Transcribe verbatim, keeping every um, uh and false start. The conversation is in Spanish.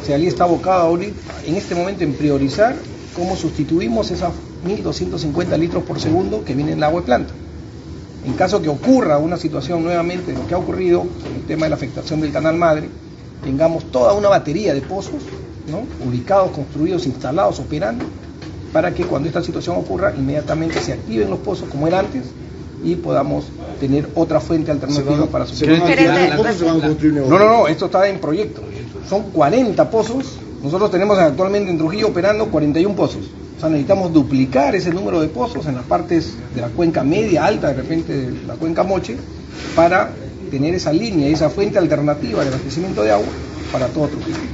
Ceralía está abocado ahorita, en este momento, en priorizar cómo sustituimos esas mil doscientos cincuenta litros por segundo que vienen del agua de planta. En caso que ocurra una situación nuevamente, lo que ha ocurrido con el tema de la afectación del canal madre, tengamos toda una batería de pozos, ¿no?, ubicados, construidos, instalados, operando, para que cuando esta situación ocurra, inmediatamente se activen los pozos como era antes y podamos tener otra fuente alternativa para sustituir. No, no, no, esto está en proyecto. Son cuarenta pozos. Nosotros tenemos actualmente en Trujillo operando cuarenta y uno pozos. O sea, necesitamos duplicar ese número de pozos en las partes de la cuenca media, alta, de repente de la cuenca Moche, para tener esa línea, esa fuente alternativa de abastecimiento de agua para todo Trujillo.